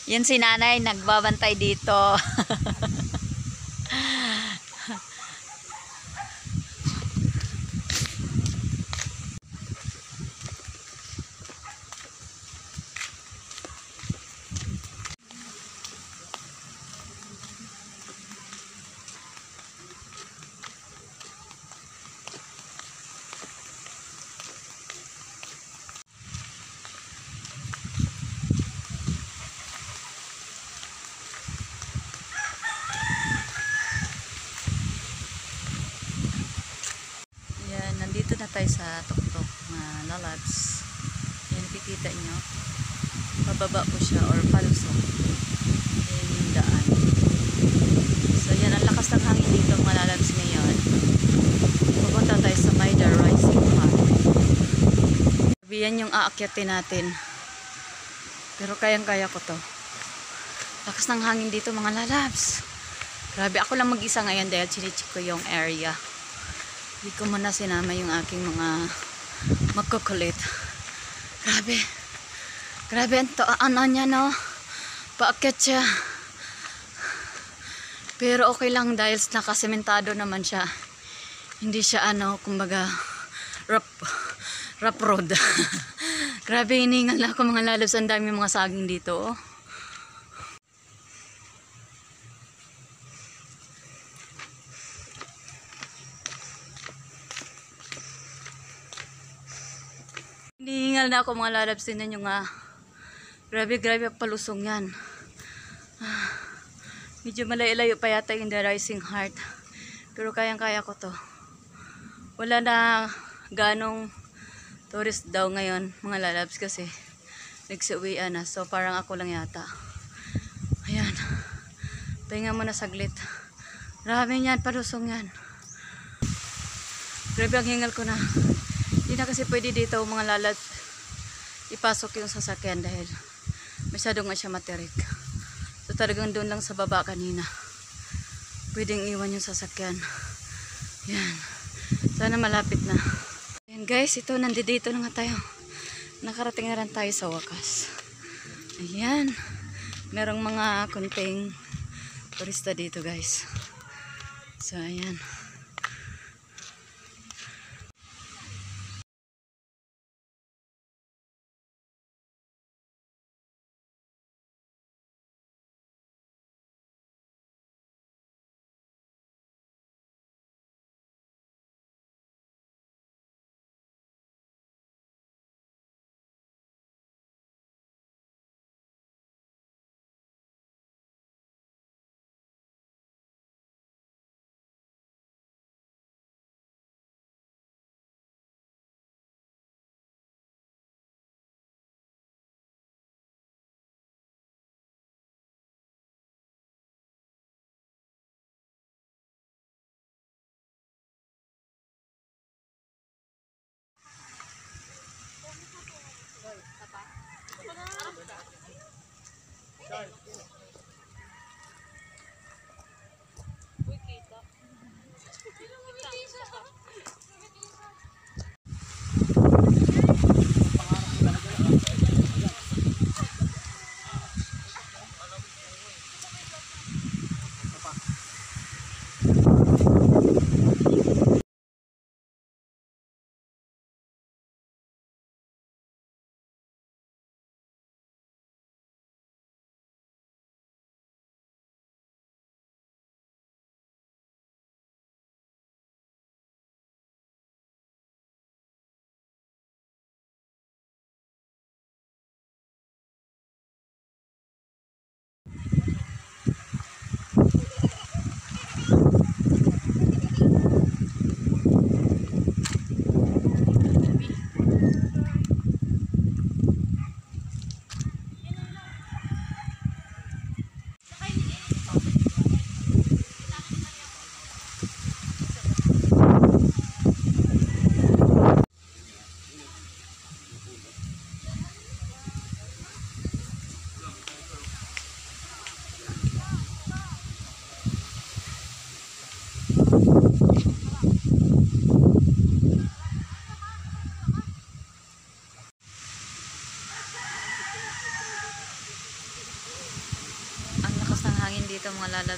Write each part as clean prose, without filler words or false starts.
Yan si nanay, nagbabantay dito. Yan, nandito na tayo sa tuktok na lalabs. Yan, nakikita nyo. Pababa po siya or palusok. Yan yung daan. So yan, ang lakas ng hangin dito mga lalabs ngayon. Pupunta tayo sa Maida Rising Park. Yan yung aakyatin natin. Pero kayang-kaya ko to. Lakas ng hangin dito mga lalabs. Grabe, ako lang mag-isa ngayon dahil chinichik ko yung area. Hindi ko muna sinama yung aking mga magkukulit. Grabe. Grabe, ano niya, no? Paakyat siya. Pero okay lang dahil nakasementado naman siya. Hindi siya, kumbaga, rough road. Grabe, hiningal na ako mga lalabs. Ang dami mga saging dito, oh. Hinihingal na ako mga lalabs. Tinan nyo nga. Grabe, grabe palusong yan. Medyo malayo-layo pa yata yung The Rising Heart. Pero kayang-kaya ko to. Wala na ganong tourist daw ngayon mga lalabs kasi nagsiuwian na. So parang ako lang yata. Ayan. Pahinga muna saglit. Grabe yan, palusong yan. Grabe ang hingal ko na. Hindi na kasi pwede dito mga lalabs ipasok yung sasakyan dahil masyado nga siya matirik. So talagang doon lang sa baba kanina pwedeng iwan yung sasakyan. Yan, sana malapit na. Yan guys, ito nandito na nga tayo. Nakarating na rin tayo sa wakas. Ayan, merong mga kunting turista dito guys. So ayan.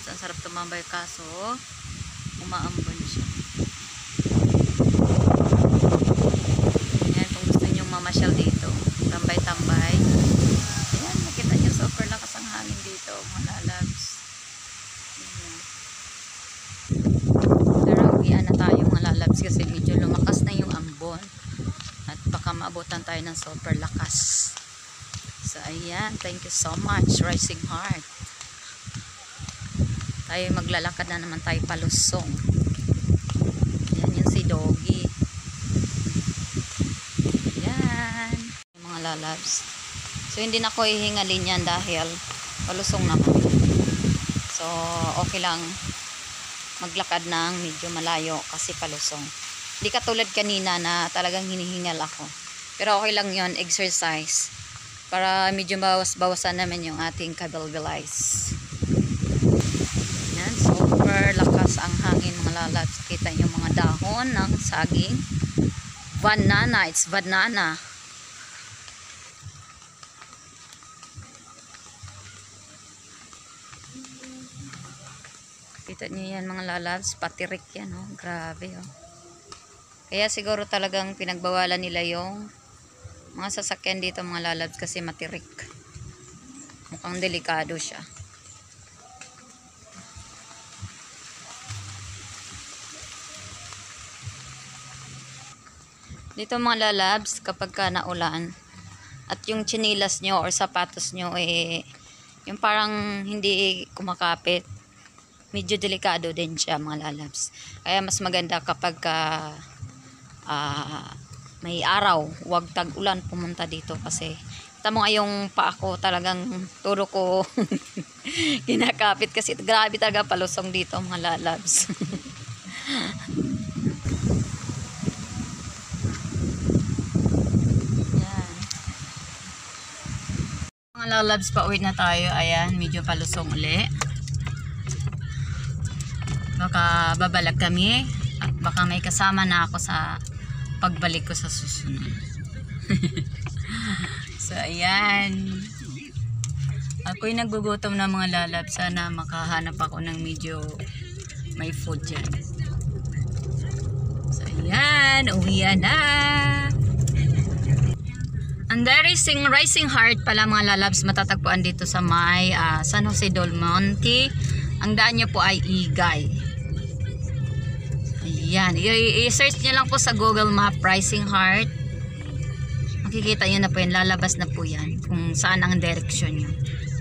lalabs, ang sarap tumambay kaso umaambon siya. Yan, kung gusto nyo mamasyal dito, tambay-tambay. Ayan, nakita nyo super lakas ang hangin dito mga lalabs. Ayan. Pero uwian na tayo mga lalabs kasi medyo lumakas na yung ambon at baka maabutan tayo ng super lakas. So ayan, thank you so much Rising Heart. Tayo maglalakad na naman tayo palusong. Ayan yung si Doggy. Ayan mga lalabs. So hindi na ako ihingalin yan dahil palusong naman. So okay lang maglakad ng medyo malayo kasi palusong. Hindi katulad kanina na talagang hinihingal ako. Pero okay lang yon, exercise. Para medyo bawas-bawasan naman yung ating kabilbilize. Yan, super lakas ang hangin mga lalabs. Kita yung mga dahon ng saging. Banana, it's banana. Kita niyo yan mga lalabs, patirik yan, oh. Grabe, oh. Kaya siguro talagang pinagbawalan nila yung mga sasakyan dito mga lalabs kasi matirik. Mukhang delikado siya. Dito mga lalabs, kapag ka naulan at yung chinilas nyo or sapatos nyo yung parang hindi kumakapit, medyo delikado din siya mga lalabs. Kaya mas maganda kapag may araw, huwag tag-ulan pumunta dito kasi tamo nga yung paa ko talagang turo ko kinakapit kasi grabe talaga palusong dito mga lalabs. Yan. Mga lalabs, pauwi na tayo. Ayan, medyo palusong uli. Baka babalag kami at baka may kasama na ako sa pagbalik ko sa susunod. So ayan, ako'y naggugutom na mga lalab. Sana makahanap ako ng medyo may food dyan. So ayan, uwian na. Ang Rising Heart pala mga lalabs, matatagpuan dito sa may San Jose del Monte. Ang daan nyo po ay Igay. Ayan, i-search nyo lang po sa Google Map Rising Heart. Makikita nyo na po yan, lalabas na po yan kung saan ang direksyon nyo.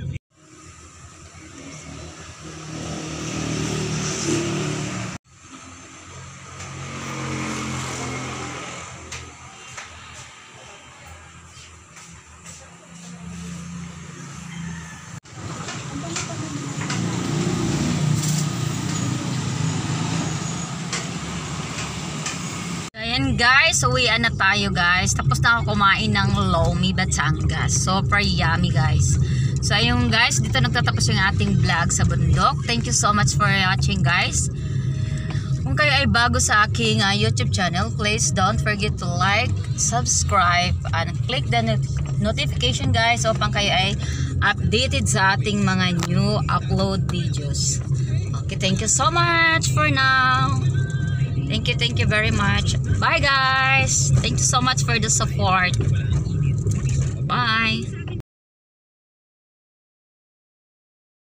Ayan guys, uwian na tayo guys. Tapos na ako kumain ng Lomi Batangas. Super yummy guys. So ayun guys, dito nagtatapos yung ating vlog sa bundok. Thank you so much for watching guys. Kung kayo ay bago sa aking YouTube channel, please don't forget to like, subscribe, and click the notification guys upang kayo ay updated sa ating mga new upload videos. Okay, thank you so much for now. Thank you very much. Bye guys. Thank you so much for the support. Bye.